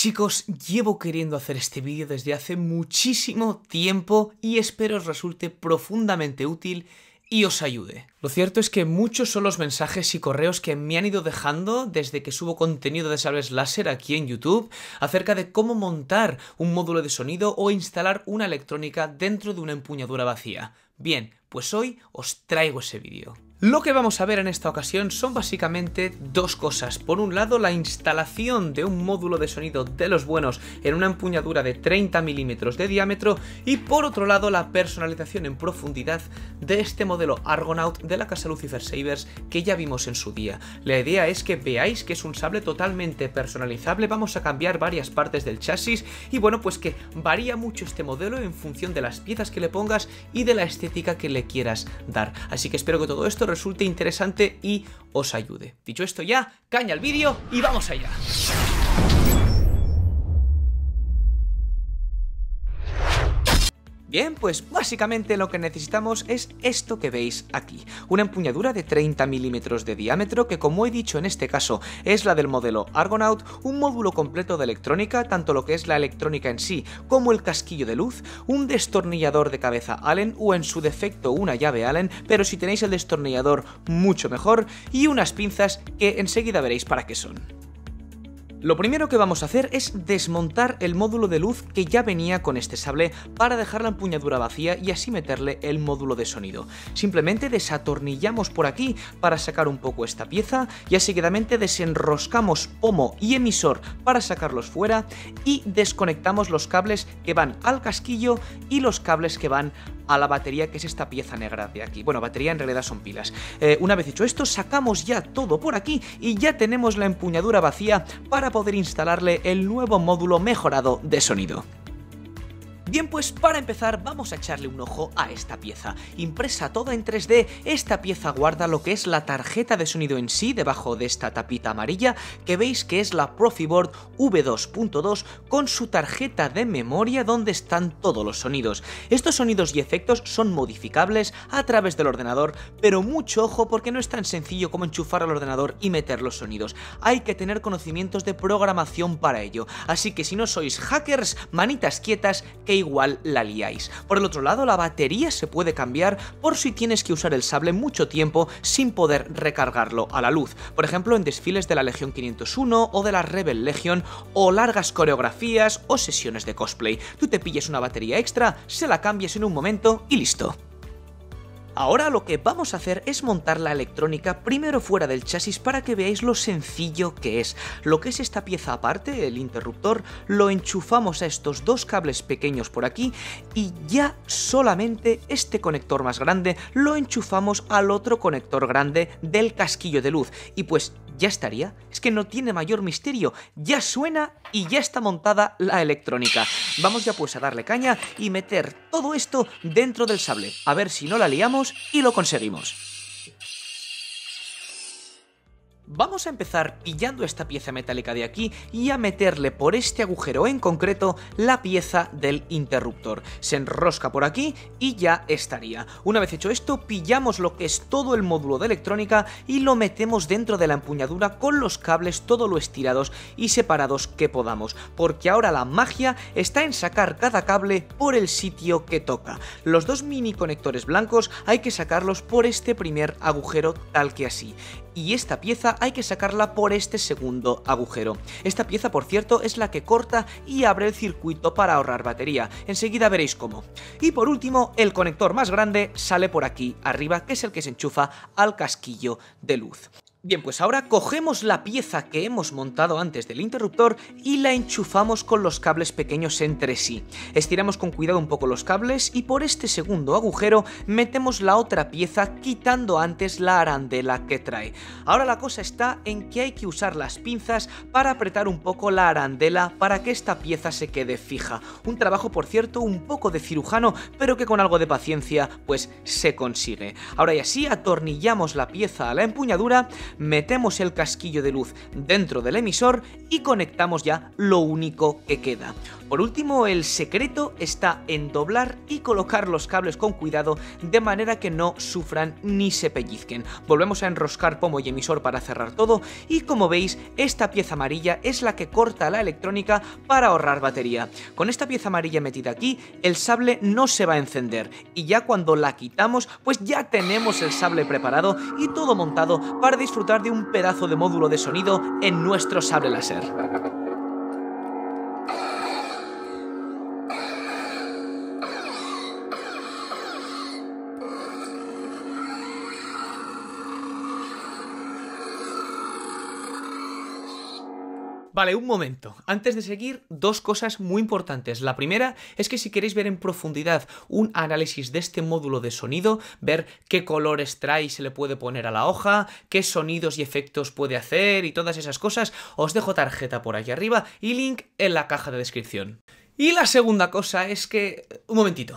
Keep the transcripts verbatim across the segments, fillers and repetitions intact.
Chicos, llevo queriendo hacer este vídeo desde hace muchísimo tiempo y espero os resulte profundamente útil y os ayude. Lo cierto es que muchos son los mensajes y correos que me han ido dejando desde que subo contenido de sables láser aquí en YouTube acerca de cómo montar un módulo de sonido o instalar una electrónica dentro de una empuñadura vacía. Bien, pues hoy os traigo ese vídeo. Lo que vamos a ver en esta ocasión son básicamente dos cosas. Por un lado, la instalación de un módulo de sonido de los buenos en una empuñadura de treinta milímetros de diámetro y por otro lado, la personalización en profundidad de este modelo Argonaut de la casa Lucifer Sabers que ya vimos en su día. La idea es que veáis que es un sable totalmente personalizable, vamos a cambiar varias partes del chasis y bueno, pues que varía mucho este modelo en función de las piezas que le pongas y de la estética que le quieras dar. Así que espero que todo esto resulte interesante y os ayude. Dicho esto ya, caña al vídeo y vamos allá. Bien, pues básicamente lo que necesitamos es esto que veis aquí, una empuñadura de treinta milímetros de diámetro que, como he dicho en este caso, es la del modelo Argonaut, un módulo completo de electrónica, tanto lo que es la electrónica en sí como el casquillo de luz, un destornillador de cabeza Allen o en su defecto una llave Allen, pero si tenéis el destornillador mucho mejor, y unas pinzas que enseguida veréis para qué son. Lo primero que vamos a hacer es desmontar el módulo de luz que ya venía con este sable para dejar la empuñadura vacía y así meterle el módulo de sonido. Simplemente desatornillamos por aquí para sacar un poco esta pieza y seguidamente desenroscamos pomo y emisor para sacarlos fuera y desconectamos los cables que van al casquillo y los cables que van a la batería, que es esta pieza negra de aquí. Bueno, batería en realidad son pilas. Eh, una vez hecho esto, sacamos ya todo por aquí y ya tenemos la empuñadura vacía para poder instalarle el nuevo módulo mejorado de sonido. Bien, pues para empezar vamos a echarle un ojo a esta pieza. Impresa toda en tres D, esta pieza guarda lo que es la tarjeta de sonido en sí debajo de esta tapita amarilla, que veis que es la Profiboard V dos punto dos con su tarjeta de memoria donde están todos los sonidos. Estos sonidos y efectos son modificables a través del ordenador, pero mucho ojo porque no es tan sencillo como enchufar al ordenador y meter los sonidos. Hay que tener conocimientos de programación para ello, así que si no sois hackers, manitas quietas que igual la liáis. Por el otro lado, la batería se puede cambiar por si tienes que usar el sable mucho tiempo sin poder recargarlo a la luz. Por ejemplo, en desfiles de la Legión quinientos uno o de la Rebel Legion o largas coreografías o sesiones de cosplay. Tú te pilles una batería extra, se la cambies en un momento y listo. Ahora lo que vamos a hacer es montar la electrónica primero fuera del chasis para que veáis lo sencillo que es. Lo que es esta pieza aparte, el interruptor, lo enchufamos a estos dos cables pequeños por aquí y ya solamente este conector más grande lo enchufamos al otro conector grande del casquillo de luz y pues ya estaría. Es que no tiene mayor misterio, ya suena y ya está montada la electrónica. Vamos ya pues a darle caña y meter todo esto dentro del sable, a ver si no la liamos y lo conseguimos. Vamos a empezar pillando esta pieza metálica de aquí y a meterle por este agujero en concreto la pieza del interruptor. Se enrosca por aquí y ya estaría. Una vez hecho esto, pillamos lo que es todo el módulo de electrónica y lo metemos dentro de la empuñadura con los cables todo lo estirados y separados que podamos, porque ahora la magia está en sacar cada cable por el sitio que toca. Los dos mini conectores blancos hay que sacarlos por este primer agujero tal que así. Y esta pieza hay que sacarla por este segundo agujero. Esta pieza, por cierto, es la que corta y abre el circuito para ahorrar batería. Enseguida veréis cómo. Y por último, el conector más grande sale por aquí arriba, que es el que se enchufa al casquillo de luz. Bien, pues ahora cogemos la pieza que hemos montado antes del interruptor y la enchufamos con los cables pequeños entre sí. Estiramos con cuidado un poco los cables y por este segundo agujero metemos la otra pieza quitando antes la arandela que trae. Ahora la cosa está en que hay que usar las pinzas para apretar un poco la arandela para que esta pieza se quede fija. Un trabajo, por cierto, un poco de cirujano, pero que con algo de paciencia pues se consigue. Ahora y así atornillamos la pieza a la empuñadura, metemos el casquillo de luz dentro del emisor y conectamos ya lo único que queda. Por último, el secreto está en doblar y colocar los cables con cuidado de manera que no sufran ni se pellizquen. Volvemos a enroscar pomo y emisor para cerrar todo y como veis, esta pieza amarilla es la que corta la electrónica para ahorrar batería. Con esta pieza amarilla metida aquí, el sable no se va a encender y ya cuando la quitamos, pues ya tenemos el sable preparado y todo montado para disfrutar de un pedazo de módulo de sonido en nuestro sable láser. Vale, un momento. Antes de seguir, dos cosas muy importantes. La primera es que si queréis ver en profundidad un análisis de este módulo de sonido, ver qué colores trae y se le puede poner a la hoja, qué sonidos y efectos puede hacer y todas esas cosas, os dejo tarjeta por aquí arriba y link en la caja de descripción. Y la segunda cosa es que... Un momentito.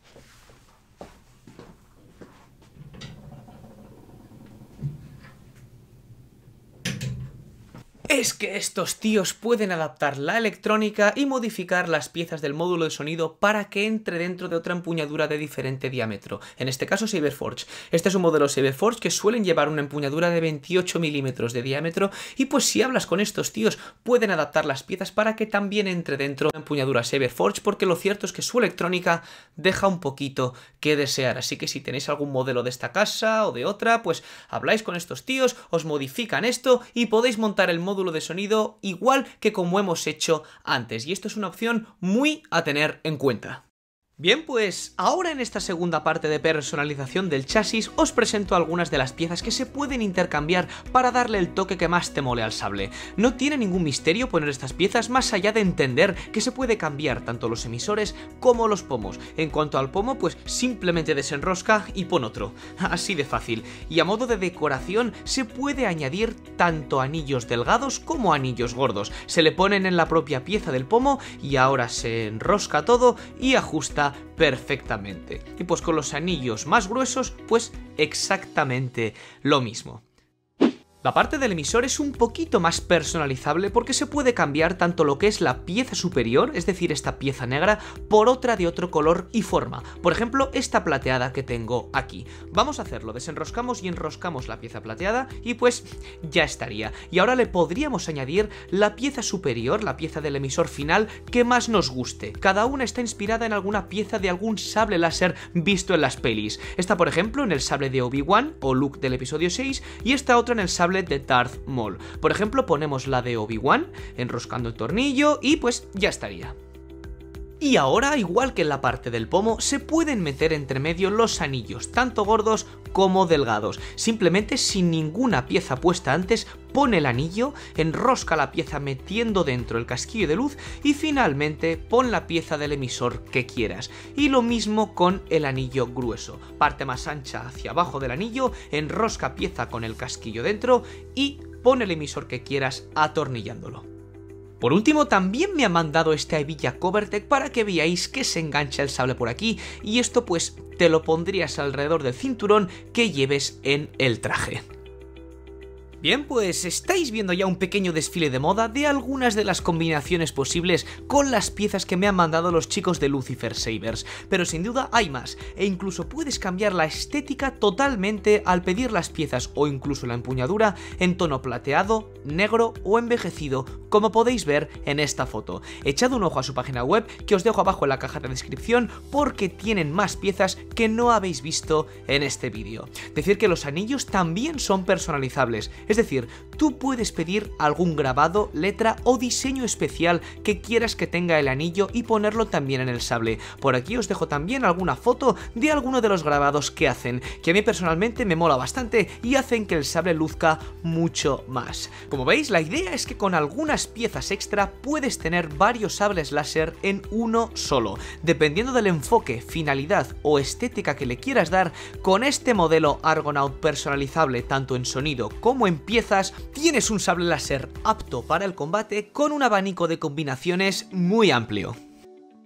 Es que estos tíos pueden adaptar la electrónica y modificar las piezas del módulo de sonido para que entre dentro de otra empuñadura de diferente diámetro, en este caso Saberforge. Este es un modelo Saberforge que suelen llevar una empuñadura de veintiocho milímetros de diámetro y pues si hablas con estos tíos pueden adaptar las piezas para que también entre dentro de una empuñadura Saberforge, porque lo cierto es que su electrónica deja un poquito que desear, así que si tenéis algún modelo de esta casa o de otra, pues habláis con estos tíos, os modifican esto y podéis montar el módulo de sonido igual que como hemos hecho antes, y esto es una opción muy a tener en cuenta. Bien, pues ahora en esta segunda parte de personalización del chasis os presento algunas de las piezas que se pueden intercambiar para darle el toque que más te mole al sable. No tiene ningún misterio poner estas piezas más allá de entender que se puede cambiar tanto los emisores como los pomos. En cuanto al pomo, pues simplemente desenrosca y pon otro. Así de fácil. Y a modo de decoración se puede añadir tanto anillos delgados como anillos gordos. Se le ponen en la propia pieza del pomo y ahora se enrosca todo y ajusta perfectamente. Y pues con los anillos más gruesos, pues exactamente lo mismo. La parte del emisor es un poquito más personalizable porque se puede cambiar tanto lo que es la pieza superior, es decir, esta pieza negra, por otra de otro color y forma. Por ejemplo, esta plateada que tengo aquí. Vamos a hacerlo, desenroscamos y enroscamos la pieza plateada y pues ya estaría. Y ahora le podríamos añadir la pieza superior, la pieza del emisor final que más nos guste. Cada una está inspirada en alguna pieza de algún sable láser visto en las pelis. Esta, por ejemplo, en el sable de Obi-Wan o Luke del episodio seis y esta otra en el sable de Darth Maul. Por ejemplo, ponemos la de Obi-Wan, enroscando el tornillo y pues ya estaría. Y ahora, igual que en la parte del pomo, se pueden meter entre medio los anillos, tanto gordos como delgados. Simplemente sin ninguna pieza puesta antes, pone el anillo, enrosca la pieza metiendo dentro el casquillo de luz y finalmente pon la pieza del emisor que quieras. Y lo mismo con el anillo grueso. Parte más ancha hacia abajo del anillo, enrosca pieza con el casquillo dentro y pon el emisor que quieras atornillándolo. Por último, también me ha mandado esta hebilla Covertech para que veáis que se engancha el sable por aquí y esto pues te lo pondrías alrededor del cinturón que lleves en el traje. Bien, pues estáis viendo ya un pequeño desfile de moda de algunas de las combinaciones posibles con las piezas que me han mandado los chicos de Lucifer Sabers, pero sin duda hay más, e incluso puedes cambiar la estética totalmente al pedir las piezas o incluso la empuñadura en tono plateado, negro o envejecido, como podéis ver en esta foto. Echad un ojo a su página web que os dejo abajo en la caja de descripción porque tienen más piezas que no habéis visto en este vídeo. Decir que los anillos también son personalizables. Es decir, tú puedes pedir algún grabado, letra o diseño especial que quieras que tenga el anillo y ponerlo también en el sable. Por aquí os dejo también alguna foto de alguno de los grabados que hacen, que a mí personalmente me mola bastante y hacen que el sable luzca mucho más. Como veis, la idea es que con algunas piezas extra puedes tener varios sables láser en uno solo. Dependiendo del enfoque, finalidad o estética que le quieras dar, con este modelo Argonaut personalizable tanto en sonido como en piezas, tienes un sable láser apto para el combate con un abanico de combinaciones muy amplio.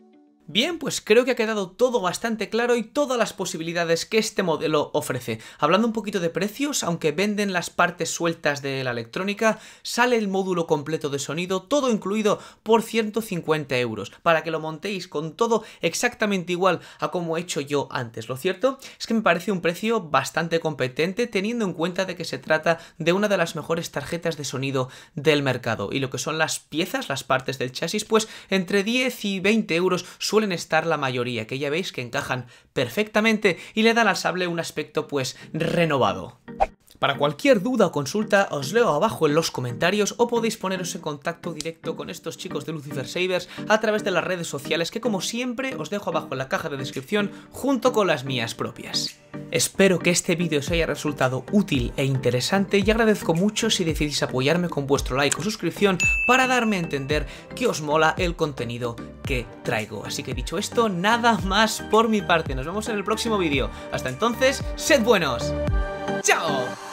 Bien, pues creo que ha quedado todo bastante claro y todas las posibilidades que este modelo ofrece. Hablando un poquito de precios, aunque venden las partes sueltas de la electrónica, sale el módulo completo de sonido, todo incluido, por ciento cincuenta euros, para que lo montéis con todo exactamente igual a como he hecho yo antes. Lo cierto es que me parece un precio bastante competente, teniendo en cuenta de que se trata de una de las mejores tarjetas de sonido del mercado, y lo que son las piezas, las partes del chasis, pues entre diez y veinte euros suelen estar la mayoría, que ya veis que encajan perfectamente y le dan al sable un aspecto pues renovado. Para cualquier duda o consulta os leo abajo en los comentarios o podéis poneros en contacto directo con estos chicos de Lucifer Savers a través de las redes sociales que, como siempre, os dejo abajo en la caja de descripción junto con las mías propias. Espero que este vídeo os haya resultado útil e interesante y agradezco mucho si decidís apoyarme con vuestro like o suscripción para darme a entender que os mola el contenido que traigo. Así que dicho esto, nada más por mi parte. Nos vemos en el próximo vídeo. Hasta entonces, sed buenos. ¡Chao!